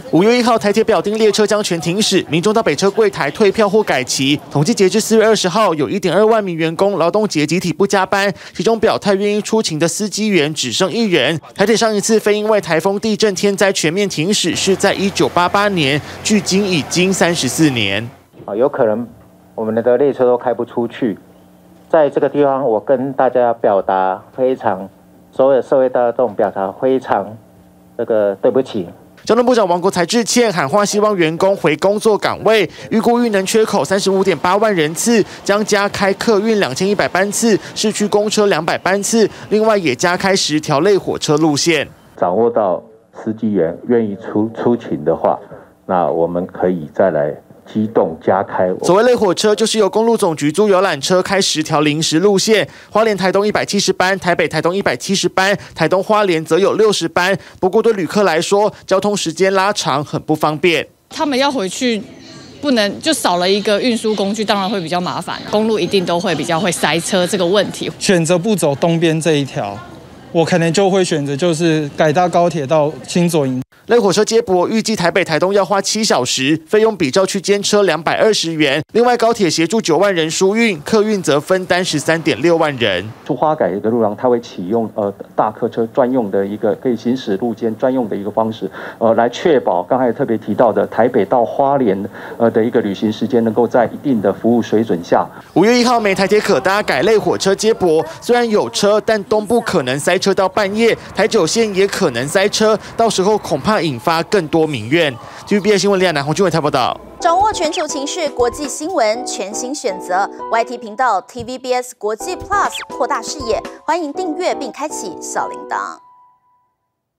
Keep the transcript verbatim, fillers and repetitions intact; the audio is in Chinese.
五月一号，台铁表定列车将全停驶，民众到北车柜台退票或改期。统计截至四月二十号，有 一点二万名员工劳动节集体不加班，其中表态愿意出勤的司机员只剩一人。台铁上一次非因为台风、地震、天灾全面停驶是在一九八八年，距今已经三十四年。 啊，有可能我们的列车都开不出去。在这个地方，我跟大家表达非常，所有社会大众表达非常这个对不起。 交通部长王国材致歉，喊话希望员工回工作岗位，预估运能缺口三十五点八万人次，将加开客运两千一百班次，市区公车两百班次，另外也加开十条类火车路线。 掌握到司机员愿意出出勤的话，那我们可以再来机动加开。 所谓类火车，就是由公路总局租游览车开十条临时路线，花莲台东一百七十班，台北台东一百七十班，台东花莲则有六十班。不过对旅客来说，交通时间拉长很不方便。 他们要回去，不能就少了一个运输工具，当然会比较麻烦。公路一定都会比较会塞车这个问题。 选择不走东边这一条，我可能就会选择就是改搭高铁到新左营。 类火车接驳预计台北、台东要花七小时，费用比照区间车两百二十元。另外，高铁协助九万人输运，客运则分担十三点六万人。 出花改的路上，它会启用呃大客车专用的一个可以行驶路肩专用的一个方式，呃，来确保刚才特别提到的台北到花莲呃的一个旅行时间能够在一定的服务水准下。 五月一号，美台铁可搭改类火车接驳，虽然有车，但东部可能塞车到半夜，台九线也可能塞车，到时候恐怕引发更多民怨。T V B S 新闻李亚南、洪俊伟台报道。 掌握全球情势、国际新闻，全新选择 Y T 频道 T V B S 国际 Plus， 扩大视野。欢迎订阅并开启小铃铛。